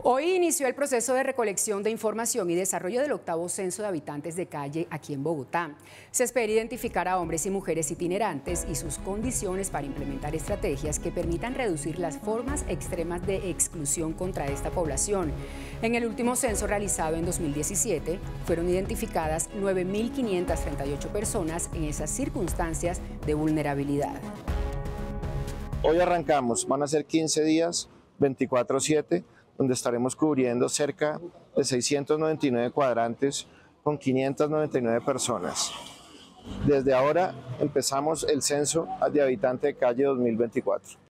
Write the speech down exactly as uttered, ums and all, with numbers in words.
Hoy inició el proceso de recolección de información y desarrollo del octavo censo de habitantes de calle aquí en Bogotá. Se espera identificar a hombres y mujeres itinerantes y sus condiciones para implementar estrategias que permitan reducir las formas extremas de exclusión contra esta población. En el último censo realizado en dos mil diecisiete, fueron identificadas nueve mil quinientas treinta y ocho personas en esas circunstancias de vulnerabilidad. Hoy arrancamos, van a ser quince días, veinticuatro siete, donde estaremos cubriendo cerca de seiscientos noventa y nueve cuadrantes con quinientas noventa y nueve personas. Desde ahora empezamos el censo de habitante de calle dos mil veinticuatro.